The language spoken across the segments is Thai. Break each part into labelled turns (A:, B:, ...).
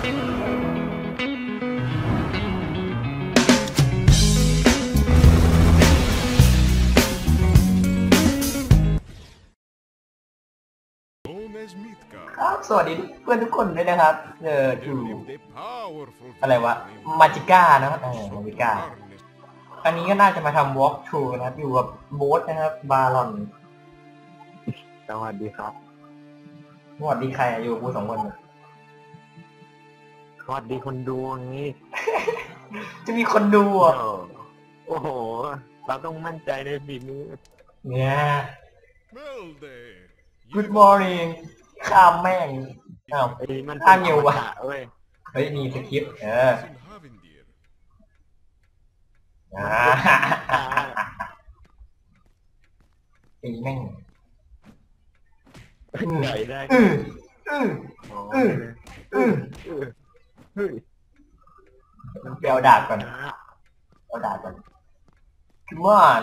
A: ครับสวัสดีเพื่อนทุกคนด้วยนะครับอยู่อะไรวะมาจิก้านะมาจิก้าอันนี้ก็น่าจะมาทำ walk through นะครับอยู่กับโบ๊ทนะครับบารอน
B: สวัสดีครับ
A: สวัสดีใครอยู่กูสองคน
B: สวัสดีคนดูงี้
A: จะมีคนดูอ่ะ
B: โอ้โหเราต้องมั่นใจในฝีมือ
A: เนี่ย Good morning ข้ามแม่งอ้าวข้ามเงียววะเฮ้ยมีสคริปต์ตีแม่ง
B: ใหญ่ได้
A: เดี๋ยวดาบก่อนเอาดาบก่อน Come on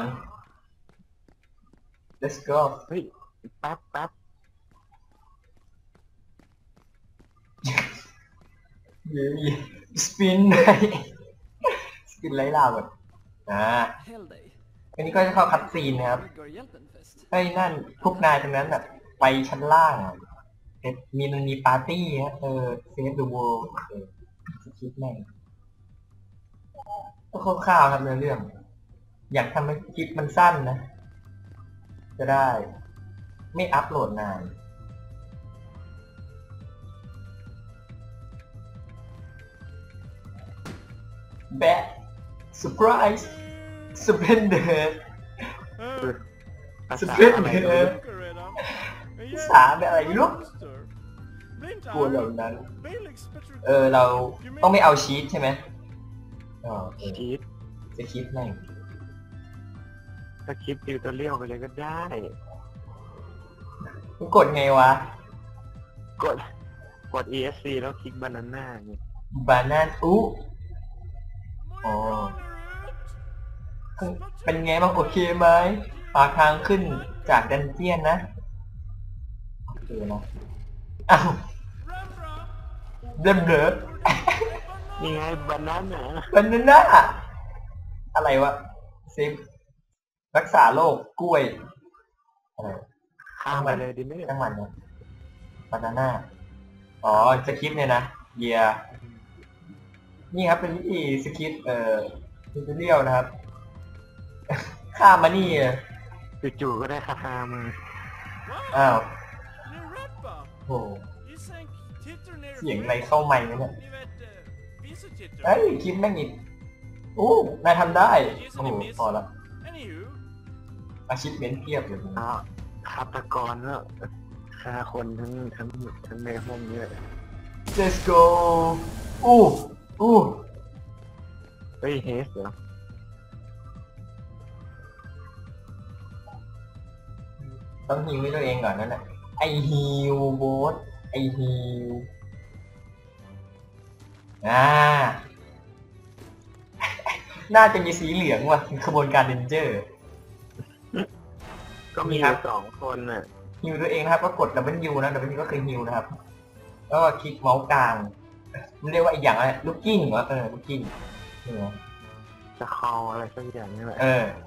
A: let's go
B: เฮ้ยแป๊บ
A: สปินไล่ล่าก่อนอันนี้ก็จะเข้าคัดซีนนะครับเฮ้ยนั่นพวกนายตรงนั้นแบบไปชั้นล่างมีปาร์ตี้นะเซฟเดอะเวิลด์คิดแม่งก็คร่าวๆครับเรื่องอยากทำให้คลิปมันสั้นนะจะได้ไม่อัพโหลดนานแบะเซอร์ไพรส์สเปนเดอร์ภาษาแบบอะไรลูกกลัวแบบนั้นเราต้องไม่เอาชีทใช่ไหม
B: ชีท
A: จะคลิปไหน
B: ถ้าคลิปติวตัวเลี้ยวไปเลยก็ได้
A: กดไงวะ
B: กด ESC แล้วคลิกบานาน่าไง
A: บานาน่าอ๋อเป็นไงบ้างโอเคไหมปากทางขึ้นจากดันเจียนนะโอเคนะอ้าวเริ่มเด้อ
B: นี่ไงบานา
A: น่าอะไรวะเซฟรักษาโรคกล้วยอะไร
B: ข้ามไปเลยดิไม่
A: ตั้งมันนะบานาน่าอ๋อสคริปต์เนี่ยนะเยียนี่ครับเป็นวิธีสคริปต์ทูตอเรียลนะครับข้ามมานี่
B: จู่ๆก็ได้คาถามา
A: อ้าวโหเสียงอะไรเข้าไมค์เนี่ยเฮ้ยคลิปแม่งอีกโอ้นายทำได้โอ้โหพอละอาชีพเม้นเทียบเลย
B: ฆาตกรแล้วฆ่าคนทั้งในห้องนี้
A: Let's go
B: เฮ้ยเฮสเหรอ
A: ต้องฮิวให้ตัวเองก่อนนั่นแหละไอฮิวโบสไอฮิวน่าจะมีสีเหลืองว่ะขบวนการเรนเจอร์
B: ก็มีครับ2 คนน่ะ
A: ฮิวตัวเองนะครับก็กดWนะWก็คือฮิวนะครับแล้วก็คลิกเมาส์กลางมันเรียกว่าอีกอย่างอะไรลูกกิ้งเหรอลูกกิ้ง
B: จะคออะไรสักอย่างนี่แหละ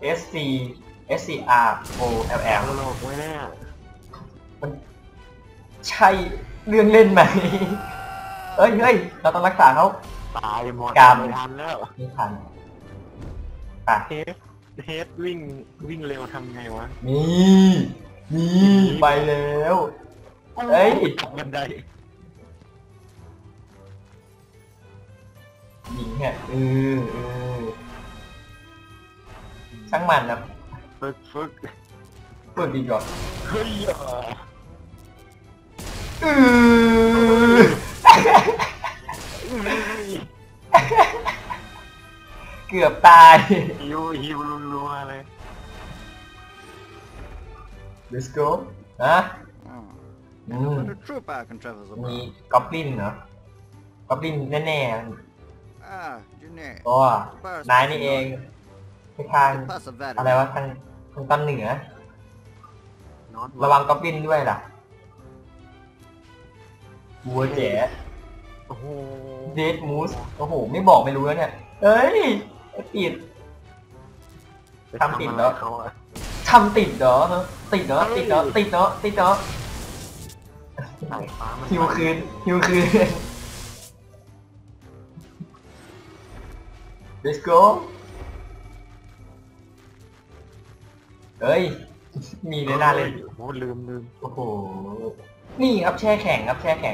A: SCROLL
B: โลกไว้แน่
A: มันใช่เรื่องเล่นไหมเฮ้ยเราต้องรักษาเขา
B: ตายหมดไม่ทันแล้ว
A: ไม่ทัน
B: เฮดวิ่งเร็วทำไงวะ
A: นี่ไปแล้วเฮ้ย
B: บันได
A: ยิงเนี่ยช่างมันนะฝึกดีกว่า
B: เฮ้ย
A: เกือบตาย
B: ฮิวรัวเลย
A: Let's go มีก๊อบลินเหรอก๊อบลินแน่ๆก็นายนี่เองไปทางอะไรวะทางตอนเหนือระวังก๊อบลินด้วยล่ะวัวแจ๋
B: โอ้โห
A: เดดมูสโอ้โหไม่บอกไม่รู้แล้วเนี่ยเอ้ยติด ทำติดเหรอ
B: เขาอะ
A: ทำติดเหรอติดเหรอติดเหรอติดเหรอติดเหรอ
B: สายฟ้ามัน
A: ฮิวคืนฮิวคืน let's go เฮ้ยมีเลยน่าเล่น
B: โอ้โหลืม
A: โอ้โหนี่ครับแช่แข็งครับแช่แข็ง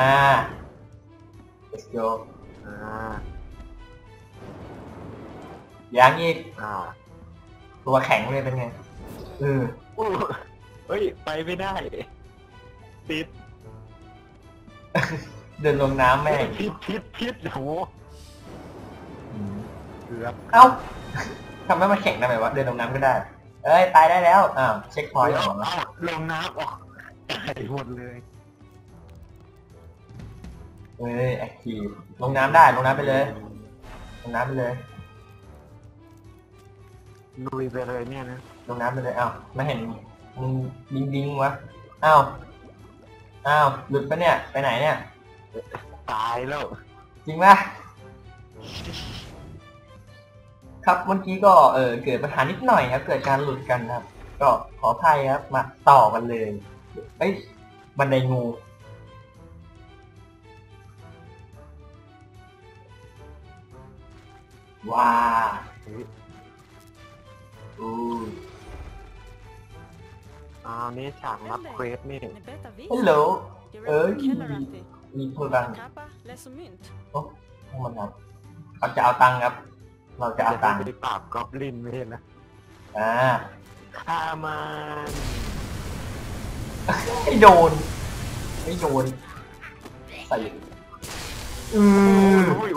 A: let's go
B: อ่า
A: ยังอีก
B: อ่า
A: ตัวแข็งเลยเป็นไง
B: โอ้เฮ้ยไปไม่ได้ติด
A: เดินลงน้ำแม่ง
B: พิษโอ้โหเกือบ
A: เอ้าทำไมมันแข็งทำไมวะเดินลงน้ำก็ได้เอ้ยตายได้แล้วอ้าวเช็คพอยต์ก่อน
B: เอาลงน้ำออกตายหมดเลย
A: เอ้ยแอคทีฟลงน้ำได้ลงน้ำไปเลยลงน้ำไปเลย
B: ลุยไปเลยเนี่ยนะ
A: ลงน้ำไปเลยอ้าวไม่เห็นมึงดิงวะอ้าวหลุดปะเนี่ยไปไหนเนี่ย
B: ตายแล้ว
A: จริงปะครับเมื่อกี้ก็เกิดปัญหานิดหน่อยครับเกิดการหลุดกันครับก็ขออภัยครับมาต่อกันเลยเอ้ยบันไดงูว้าอู้
B: นี่ฉากรับเควสนี่
A: ฮัลโหลมีพลังโอ้พวกมันครับเขาจะเอาตังค์ครับเราจะเอาตังค์
B: ไปปราบกอบลินไม่เห็นนะ
A: ฆ่า
B: มัน
A: ไม่โดนใส่
B: อุ้ย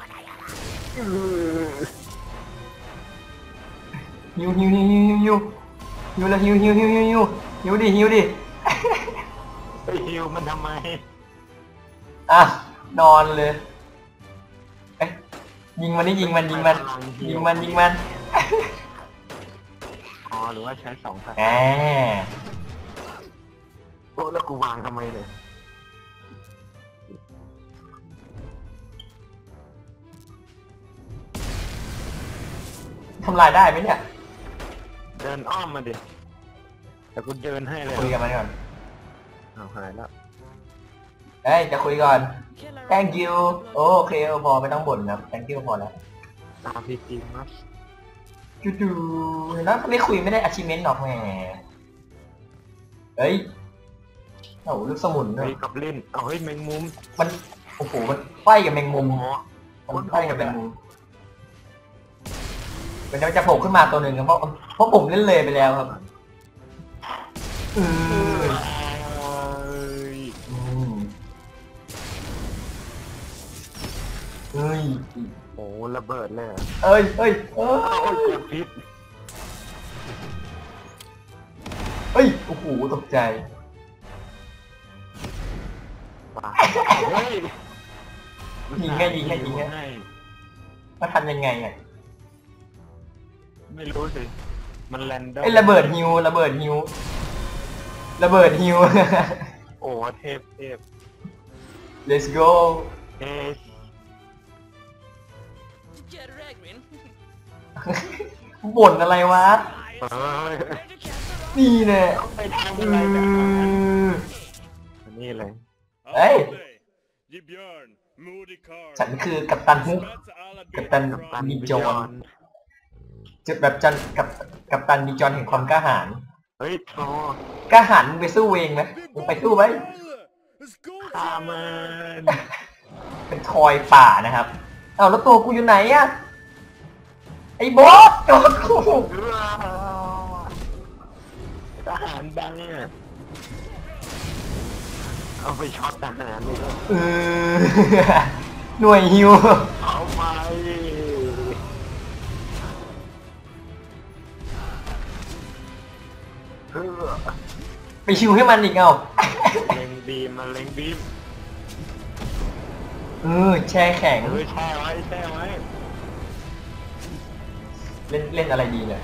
A: ฮิวแล้วฮิวดิ
B: ไปฮิวมันทำไม
A: อ่ะนอนเลยเอ๊ะยิงมัน
B: อ๋อหรือว่าใช้2
A: แหม
B: โอ้แล้วกูวางทำไมเนี่ย
A: ทำลายได้ไหมเนี่ย
B: เดินอ้อมมาดิแต่กูเดินให้เลย
A: คุยกันมาก่อน
B: เอาหายแล้ว
A: เอ้ยจะคุยก่อน thank you โอเคพอไม่ต้องบ่นนะ thank you พอแล้ว
B: RPG มัส
A: จูๆเห็นแล้วไม่คุยไม่ได้ achievement หรอกแหมเฮ้ยโอ้โหลูกสมุนด้
B: เฮ้
A: วย
B: ยกับเล่นเอาเฮ้ยแมงมุม
A: มันโอ้โหมันไฟกับแมงมุมมันไฟกับแมงมุมมันจะโผล่ขึ้นมาตัวหนึ่งครับเพราะผมเล่นเลยไปแล้วครับเฮ้ย
B: โอ้ระเบิดเลย
A: เอ้ย
B: โอ้ยเกือบพิษ
A: เฮ้ยโอ้โหตกใจ
B: เฮ้ย
A: ยิงให้มาทำยังไงอ่ะ
B: ไม่รู้สิมันแรนดอม
A: ไอ้ระเบิดฮิว
B: โอ้เทพ
A: let's go
B: เอ
A: บ่นอะไรวะ นี่แน่
B: ไปทำอะไรกันนี่เลย
A: เฮ้ยฉันคือกัปตันฮุกกัปตันดิจอนจุดแบบกัปตันดิจอนแห่งความกล้าหาญ
B: เฮ้ยโธ่
A: กล้าหาญมึงไปสู้เองไหมมึงไปสู้ไหม
B: ฆ่ามัน
A: เป็นทอยป่านะครับเอาแล้วตัวกูอยู่ไหนอะไอ้บอสโดนกู
B: ทหารแบงค์เนี่ยเอาไปช็อตทหารเลย
A: หน่วยฮิว
B: เอาไป
A: ไปฮิวให้มันอีกเอา
B: เล็งบีมมาเล็งบีม
A: แช่แข็ง
B: แช่ไว้
A: เล่นอะไรดีเนี่ย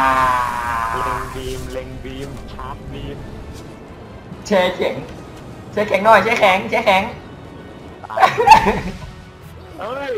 B: เล็งบีมชาร์จบีม
A: แช่แข็งใช้แข็งหน่อยใช้แข็งใช้แข็ง
B: ตายเอ้ย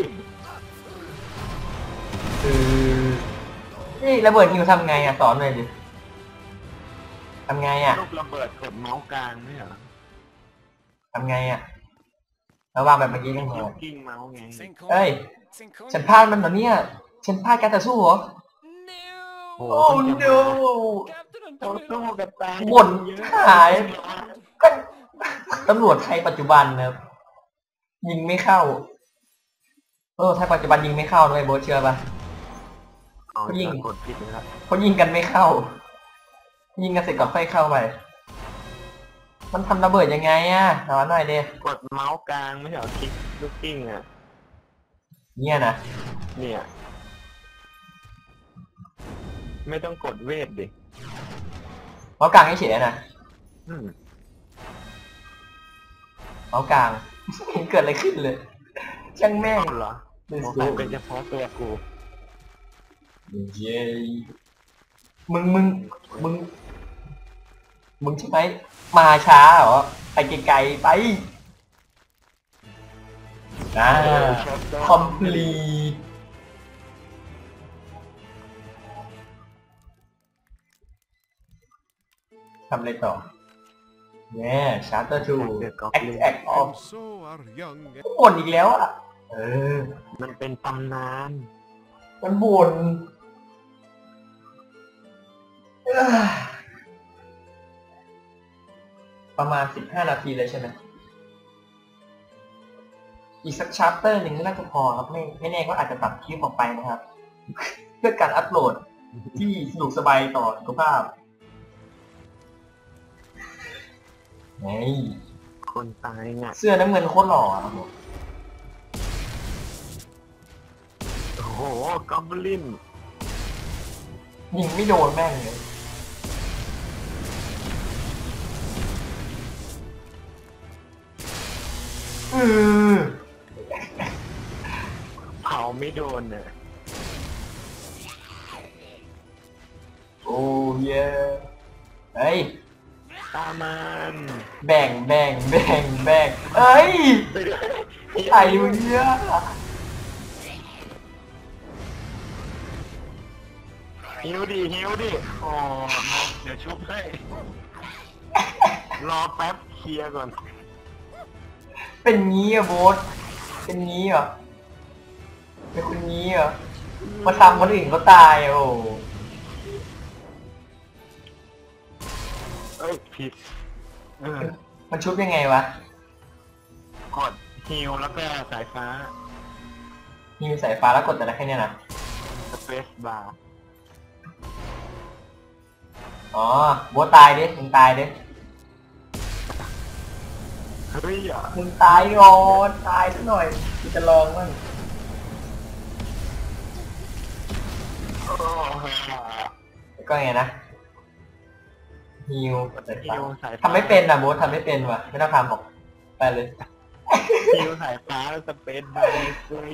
A: นี่ระเบิดฮิวทำไงอ่ะสอนหน่อยดิทำไงอ่ะ
B: ลูกระเบิดกดเมาส์กลางไม่เหรอ
A: ทำไงอ่ะระวางแบบเมื่อกี้ยังไง
B: ลูกกิ้งเมาส์ไง
A: เอ้ยฉันพลาดมันเหรอเนี่ยฉันพลาดการต่อสู้เหรอ
B: โอ้
A: โอ้ no
B: ต่อสู้กับตา
A: บ่นหายก็ตำรวจไทยปัจจุบันนะครับยิงไม่เข้าไทยปัจจุบันยิงไม่เข้าด้วยโบทเชื่อปะ
B: เอายิงกดผิดนะครับ
A: เขายิงกันไม่เข้า ยิงกันเสร็จก็ค่อยเข้าไปมันทำระเบิดยังไงอ่ะสอนหน่อยเด้
B: กดเมาส์กลางไม่ใช่เหรอคลิกลูกกิ้งอ่ะ
A: เนี่ยนะ
B: เนี่ยไม่ต้องกดเวทดิ
A: เมาส์กลางเฉยๆนะ
B: อืม
A: เมาส์กลาง เห็นเกิดอะไรขึ้นเลยช่างแม่ง
B: เหรอโอ้ยเป็นเฉพาะตัวกู
A: เย้มึงใช่ไหมมาช้าเหรอไปไกลๆไปคอมพลีทำอะไรต่อเนี่ยชาร์เตอร์ทูแอคออฟบ่นอีกแล้วอ่ะ
B: มันเป็นตำนาน
A: มันบ่นประมาณ15 นาทีเลยใช่ไหมอีกสักชาร์เตอร์หนึ่งน่าจะพอครับไม่แน่ก็อาจจะตัดคลิปออกไปนะครับ เพื่อการอัปโหลดที่สะดวกสบายต่อสุขภาพ
B: คนตายเนี่ย
A: เสื้อน้ำเงินโคตรหล่อครับผม
B: โอ้โหกอบลิน
A: ยิงไม่โดนแม่งเลย
B: เผาไม่โดนเนี่ย
A: โอ้เย่เฮ้ย
B: ตามัน
A: แบ่งเอ้ยไอ้มึงเนี่ย
B: หิวดิอ๋อเดี๋ยวชุบให้รอแป๊บเคลียร์ก่อน
A: เป็นงี้อะโบ๊ทเป็นงี้เหรอเป็นคนงี้เหรอมาทำคนอื่นเขาตายโอ้
B: เอ้ยผิด
A: มันชุบยังไงวะ
B: กดฮิวแล้วก็สายฟ้า
A: มีสายฟ้าแล้วกดแต่ละแค่เนี้ยนะ
B: สเปซบาร์
A: อ๋อโบ๊ทตายดิมึงตายดิ
B: เฮ้ยอ่ะ
A: มึงตายก่อนตายสักหน่อยกูจะลองมั่ง
B: โอ้โห
A: แล้วก็ไงนะฮิว
B: ฮิวสายฟ้า
A: ทำไม่เป็นนะโบ๊ททำไม่เป็นว่ะไม่ต้องทำหรอกไปเลย
B: ฮิวสายฟ้าแล้วสเปซบาร์ฟรี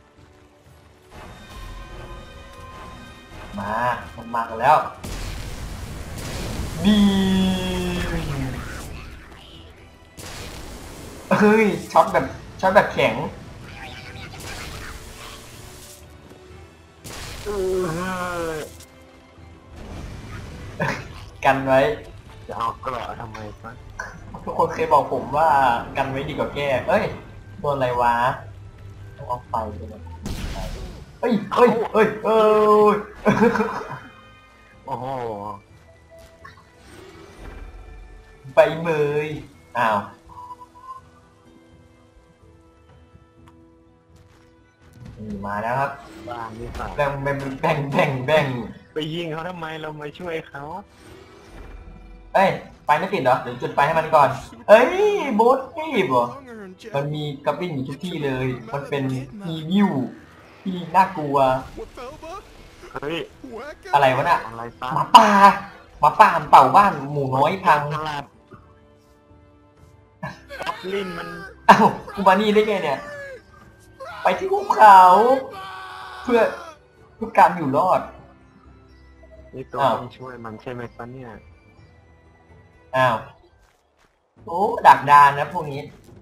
A: มันมากันแล้วดีเฮ้ยช็อตแบบแข็งกันไว้
B: จะเอากรอทำไมวะ
A: ทุกคนเคยบอกผมว่ากันไว้ดีกว่าแก้เอ้ยโดนอะไรวะต้องเอาไฟไปเลยเฮ้ย
B: โอ้โห
A: ใบเมยอ้าวมาแล้วครับ
B: บ้านนี่สัตว์
A: แบ่ง
B: ไปยิงเขาทำไมเรามาช่วยเขา
A: เอ้ยไฟไม่ติดเหรอเดี๋ยวจุดไฟให้มันก่อนเอ้ยโบ๊ทรีบเหรอมันมีกระปิ้งอยู่ทุกที่เลยมันเป็นอีวิวที่น่ากลัว
B: เฮ้ย
A: อะไรวะน่ะ
B: อะไรซะ
A: หมาป่ามันเป่าบ้านหมูน้อยพัง
B: ตลาดกอบลินมัน
A: เอ้ากูมานี่ได้ไงเนี่ย ไปที่ภูเขาเพื่อการอยู่รอด
B: นี่ตัวต้องช่วยมันใช่ไหมปะเนี่ย
A: อ้าวโอ้ดักดานนะพวกนี้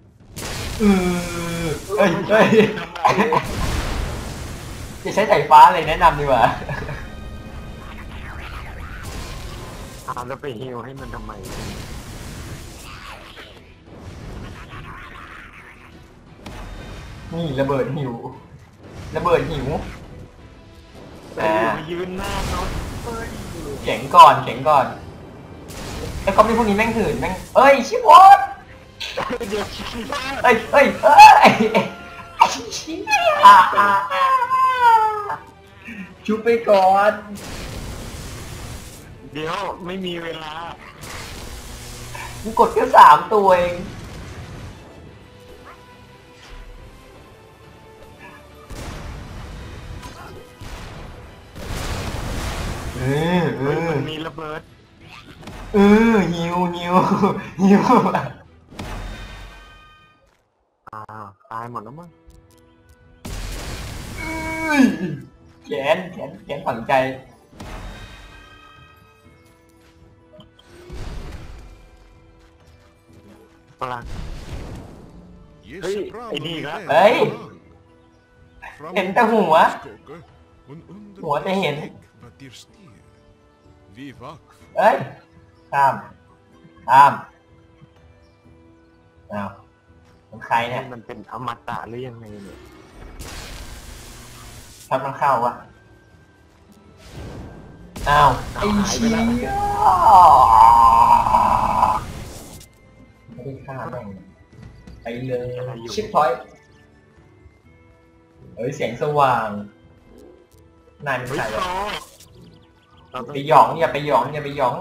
A: เอ้ยเอ้ยจะใช้สายฟ้าเลยแนะนำดีกว่า
B: แล้วไปฮิวให้มันทำไม
A: นี่ระเบิดหิวระเบิดหิว
B: ยืนหน้าเนาะ
A: เข็งก่อนเข็งก่อนไอ้คอมนี่พวกนี้แม่งหื่นแม่งเอ้ยชิบอส
B: เดี๋ยวคิดว่า
A: เอ้ยเอ้ยเอ้ยชิบชุบไปก่อน
B: เดี๋ยวไม่มีเวลา
A: มึงกดแค่3 ตัวเอง
B: มันมีระเบิด
A: หิวหิวหิว
B: ตายหมดแล้วมั้ง
A: แขนแขนแขนฝังใจ
B: พลังเฮ้ยไอ้นี่ครับ
A: เฮ้ยเห็นแต่หัวหัวจะเห็นเอ้ยข้ามข้ามอ้าวมันใครเนี่ย
B: มันเป็นอมตะหรือยังไงเนี่ย
A: ทับมันเข้าวะอ้าวไอ้เชี่ยไม่ได้ฆ่าแม่งไปเลยชิปพอยต์เฮ้ยเสียงสว่างนายเป็นใครวะไปหยองอย่าไปหยองอย่าไปหยอง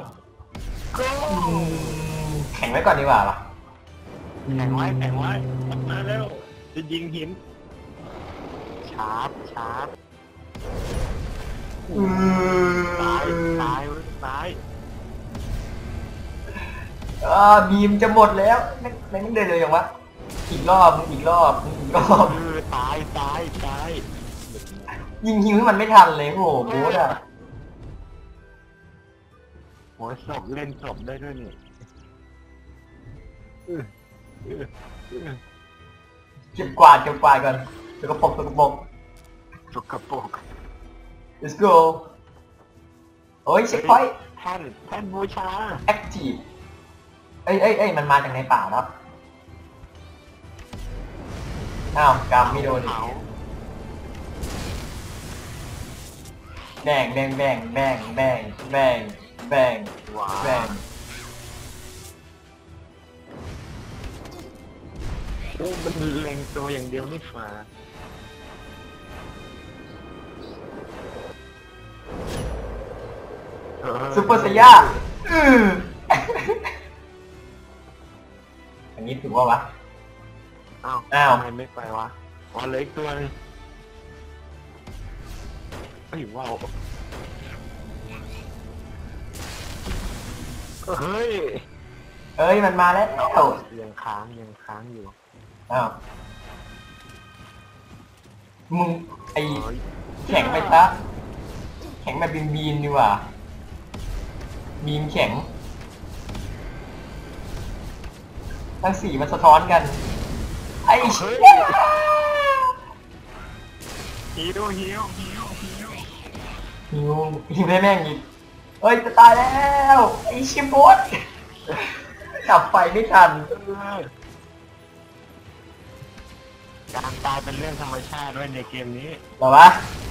A: แข่งไว้ก่อนดีกว่าป่ะ
B: แข่งไว้มาแล้วจะยิงหินชาร์จตาย
A: บีมจะหมดแล้วไม่เดินเลยอย่างวะอีกรอบมึงอีกรอบ
B: ตาย
A: ยิงหิวให้มันไม่ทันเลยโหโบ๊ทอะ
B: หัวศพเล่นศพได้ด้วยนี่
A: เก็บกวาดก่อนสกปรก let's go โอ้ยเช็คพอยต์
B: แท่นบูชา
A: active เอ้ยมันมาจากในป่าแล้วอ้าวกำไม่โดนแบ่ง
B: โอ้มันเล็งตัวอย่างเดียวนี่ฟ้า
A: ซุปเปอร์ไซย่าอันนี้ถือว่าวะ
B: อ้าวทำไมไม่ไปวะเหลืออีกตัวนึงว้าวเฮ้ย
A: มันมาแล้ว
B: ยังค้างอยู่
A: อ้าวมึงไอแข็งไปซะแข็งแบบบีนดีกว่าบีมแข็งทั้ง4มันสะท้อนกันไอ้เชี่ย
B: หิว
A: ได้แม่งอีกเอ้ยจะตายแล้วไอ้ชิบดดับไฟไม่ทัน
B: การตายเป็นเรื่องธรรมชาติด้วยในเกมนี้
A: หรอวะ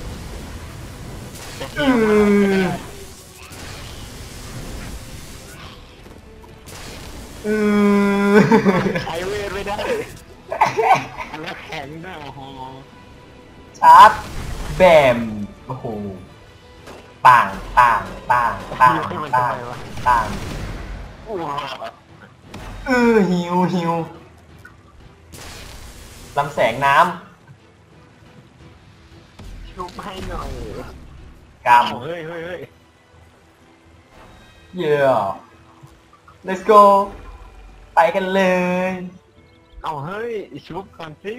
B: ใช้เวทไม่ได้แล้วแข็งได้โอ้โห
A: ชาร์จแบมโอ้โหต่างหิวลำแสงน้
B: ำชุบให้หน่อย
A: กำ
B: เฮ้ย
A: เย่ let's go ไปกันเลย
B: เฮ้ยชุบก่อนสิ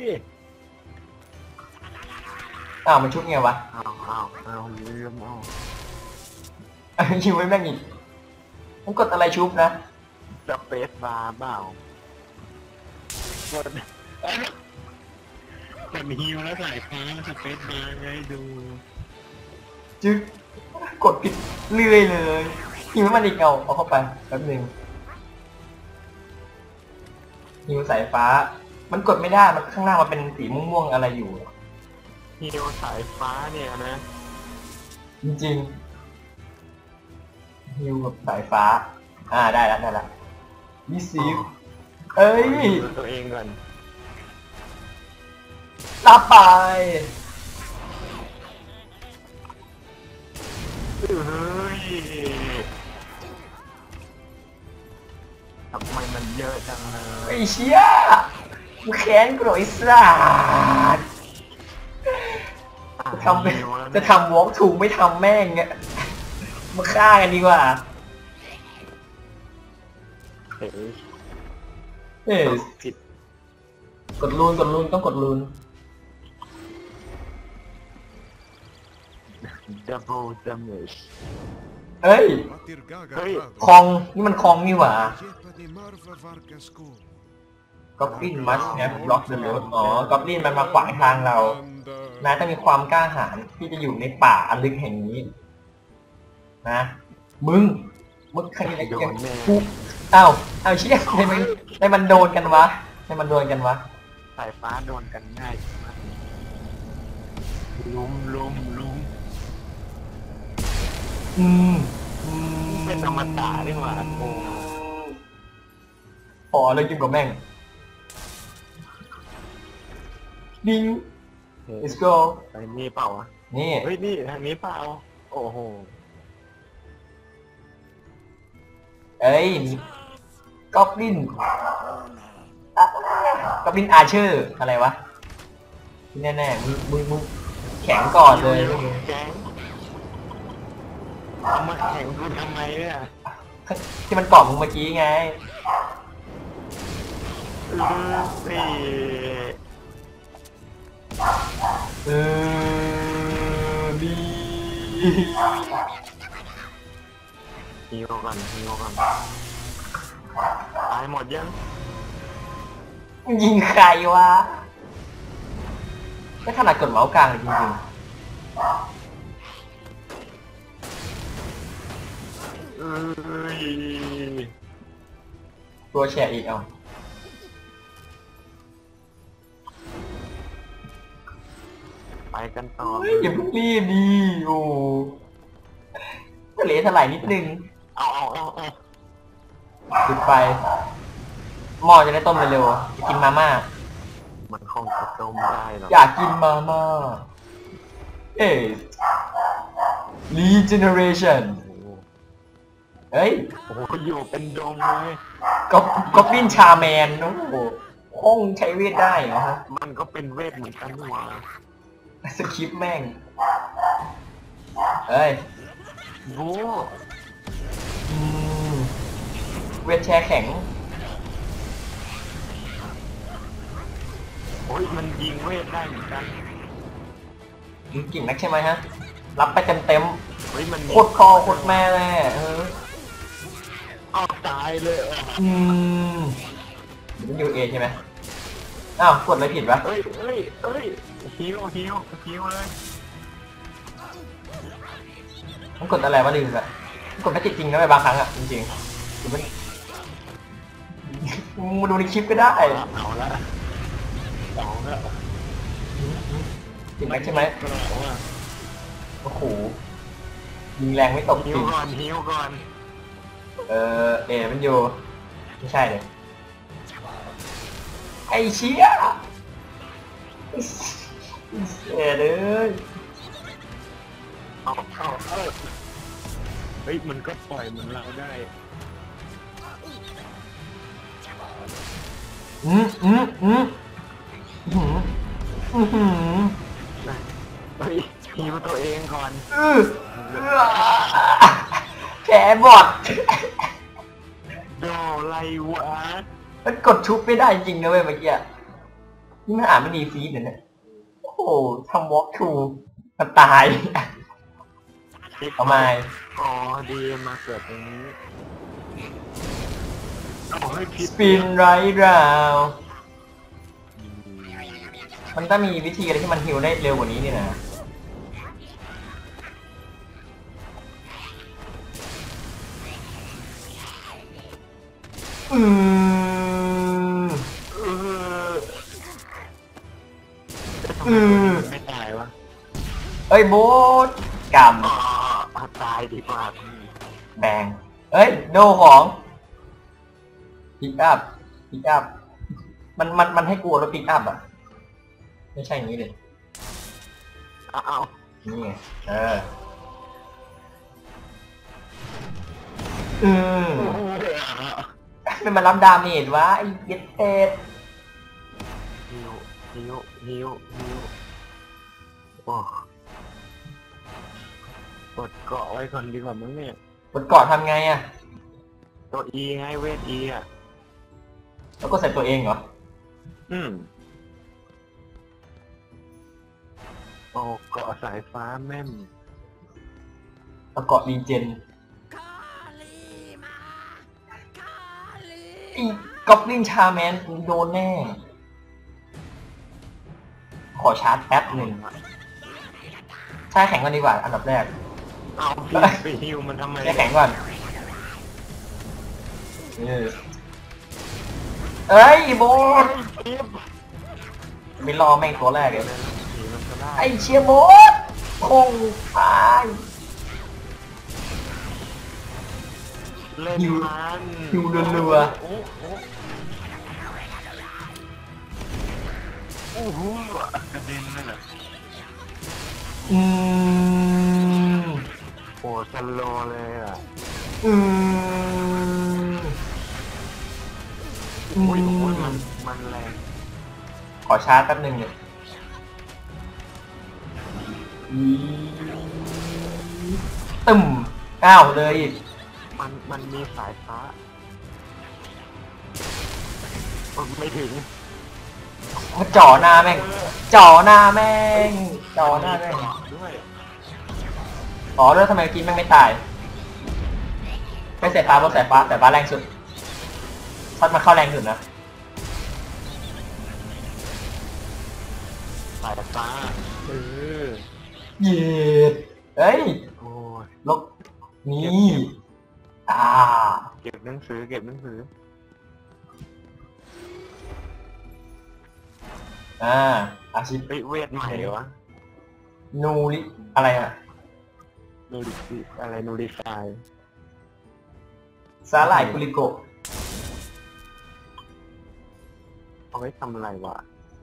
A: มันชุบไงวะ
B: ลืม
A: ชิวไว้แม่งอีกมันกดอะไรชุบนะ
B: สเปซบาร์เปล่ากดกดฮิวแล้วสายฟ้าสเปซบาร์ไงดู
A: จึ๊กกดผิดเรื่อยเลยหิวมันอีกเอาเข้าไปแป๊บนึงหิวสายฟ้ามันกดไม่ได้มันข้างล่างมันเป็นสีม่วงๆอะไรอยู่
B: ฮิวสายฟ้าเนี่ยนะ
A: จริงๆฮิวกับสายฟ้าได้แล้วรีซีฟเอ้ย
B: ตัวเองก่อน
A: รับไป
B: เฮ้ยทำไมมันเยอะจังเลย
A: ไอ้เชี่ยกูแค้นกูหน่อยสัสจะทำวอล์กถูกไม่ทำแม่งเงี้ยมาฆ่ากันดีกว่า
B: ผิด
A: กดลูนต้องกดลูน
B: Double damage
A: เฮ้ยคองนี่มันคองนี่หว่าก็ปลิ้นมัชเนี่ยบล็อกเดอะโรดก็ปลิ้นมันมาขวางทางเรานายต้องมีความกล้าหาญที่จะอยู่ในป่าอันลึกแห่งนี้นะมึงใครอะไรกันกูเอาเชี่ยให้มันโดนกันวะ
B: สายฟ้าโดนกันง่ายมากลุมเป็นธรรมดาดีกว่า
A: พอเลยกินกับแม่งดิง let's go
B: ไอ้นี่เปล่า
A: นี่
B: เฮ้ยนี่ทางนี้เปล่าโอ้โห
A: เอ้ยก็ปลิ้นอาเชอร์อะไรวะแน่มึงแข็งก่อนเลย
B: แข็งมาแข็งกูทำไมเนี่ย
A: ที่มันเกาะมึงเมื่อกี้ไงดี
B: ฮิวก่อนตายหมดยัง
A: ยิงใครวะไม่ถนัดกดเมาส์กลางเลยจริงๆตัวแฉะอีก
B: ไปกันต่อ
A: อย่าเพิ่งรีบดีโอ้ก็เหลือเท่าไหร่นิดนึง
B: เอา
A: จุดไฟหม้อจะได้ต้มเร็วๆจะกินมาม่า
B: มันคงจะต้มได้หรอ
A: อยากกินมาม่าregeneration เฮ้ย
B: โอ้โหอยู่เป็นดงเลย
A: ก็ปิ้นชาแมนโอ้โหห้องใช้เวทได้เหรอฮะ
B: มันก็เป็นเวทเหมือนกันนี่หว่า
A: สคริปต์แม่งเฮ้ย
B: โว้
A: เวทแช่แข็ง
B: โอ้ยมันยิงเวทได้เหมือนกัน
A: ยิงกิ่งนักใช่ไหมฮะรับไปเต็ม
B: เฮ้ยมัน
A: โคตรคอโคตรแม่เลย
B: ตายเลย
A: มันอยู่เอใช่ไหมกดอะไรผิดวะ
B: เฮ้ยฮิวเลย
A: มันกดอะไรวะลืมอะมันกดไม่จริงนะไปบางครั้งอะจริงๆหรือมันมาดูในคลิปก็ได้
B: เอาละ
A: ติดไหมใช่ไหมโอ้โหยิงแรงไม่ตก
B: ฮิวก่อน
A: มันอยู่ไม่ใช่เลยไอ้เชี่ยเลย
B: เฮ้ยมันก็ปล่อยเหมือนเราได้
A: เ
B: ฮ้ยฮิวตัวเองก่อน
A: แผลบอด
B: โดไรวะ
A: มันกดชุบไม่ได้จริงนะเว้ยเมื่อกี้นี่มันไม่ดีฟีดเนี่ยโอ้โหทำวอล์กทูมันตายทำไม
B: อ๋อดีมาเกิดตรงนี้เอาให้ผิด
A: สปินไรราวมันต้องมีวิธีอะไรที่มันฮิวได้เร็วกว่านี้นี่นะอืม
B: ไม่ตายวะ
A: เอ้ยโบ๊ทก
B: ตายดีกว่า
A: ำแบงเอ้ยโดของปิกอัพปิกอัพมันให้กลัวแล้วปิกอัพอ่ะไม่ใช่อย่างนี้เลย
B: เอา
A: นี่ไงเป็นมารับดาเมจวะไอ้เย็ดเตด
B: ฮิวโอ้กดเกาะไว้ก่อนดีกว่ามึงเนี่ย
A: กดเกาะทำไงอ่ะ
B: ตัว E ไงเวท E อ่ะ
A: แล้วก็ใส่ตัวเองเหรอ
B: โอ้เกาะสายฟ้าแม่ม
A: แล้วเกาะดีเจนอีก๊อบลินชาแมนโดนแน่ขอชาร์จแป๊บหนึ่งใช่แข็งกันดีกว่าอันดับแรก
B: เอาไปฮิวมันทำไม
A: แข็งก่อนเอ้ยโบสไม่รอแม่งตัวแรกเลยไอเชียโบสคงตาย
B: เล่นมัน
A: ฮิวรัว
B: โอ้โหกระเด็นเลยโอ้สโลเลยอ่ะมันแรง
A: ขอชาร์จแป๊บนึงเนี่ยตึมอ้าวเลย
B: มันมีสายฟ้าไม่ถึง
A: จ่อหน้าแม่งจ่อหน้าแม่งจ่อหน้าแม่งอ๋อแล้วทำไมกินแม่งไม่ตายไม่เสียฟ้าบนสายฟ้าแต่ฟ้าแรงสุดซัดมาเข้าแรงสุดนะ
B: สายฟ้า
A: เย็ดเฮ้ยลกนี่
B: เก็บหนังสือ
A: อาชีพ
B: เวทใหม่วะ
A: นูริอะไรอะ
B: นูริอะไรนูริไฟ
A: สาหร่ายกุลิโกะ
B: เอาไว้ทำอะไรวะ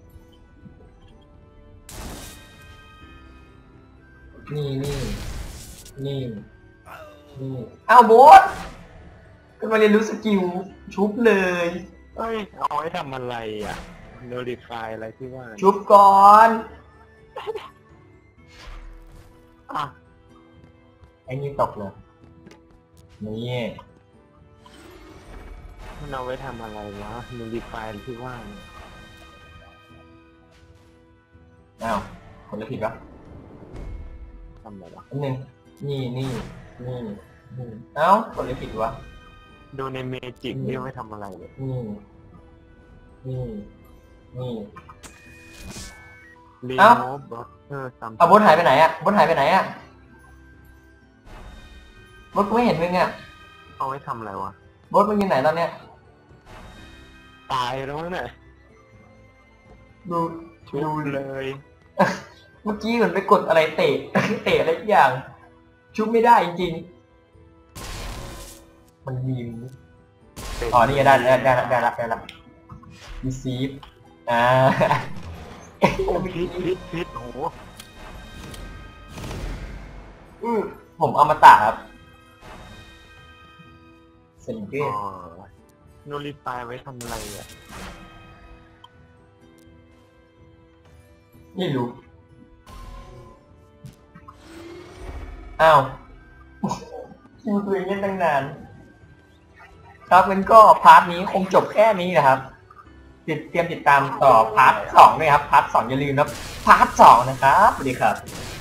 A: นี่อ้าวโบสก็มาเรียนรู้สกิลชุบเลย
B: เอ้ยเอาไว้ทำอะไรอ่ะโนดิฟายอะไรที่ว่า
A: ชุบก่อนไอ้นี่ตกเลยนี่
B: มันเอาไว้ทำอะไรวะโนดิฟายที่ว่า
A: อ้าวคนละผิดปะ
B: ทำอะไรวะ
A: นึงนี่เอ้าคนละผิดวะ
B: ดูในเมจิกนี่ไว้ทำอะไรเลย
A: นี่
B: รีโมฟบล็อกเกอร์
A: เอาบดหายไปไหนอะบดหายไปไหนอะบดกูไม่เห็นมึงอะ
B: เอาไว้ทำอะไรวะ
A: บดมึงอยู่ไหนตอนเนี้ย
B: ตายแล้วเนี่ย
A: ดู
B: เลย
A: เมื่อกี้เหมือนไปกดอะไรเตะอะไรทุกอย่างชุบไม่ได้จริงมันยิงอ๋อนี่ได้ละดีซีฟ
B: โอ้พิษโห
A: ผมเอามาตากครับเซนเก้
B: โนริฟายไว้ทำอะไรอ่ะ
A: ไม่รู้อ้าวคิวตัวเองเล่นตั้งนานครับงั้นก็พาร์ทนี้คงจบแค่นี้นะครับเตรียมติดตามต่อพาร์ท 2ด้วยครับพาร์ท 2อย่าลืมนะพาร์ท 2นะครับสวัสดีครับ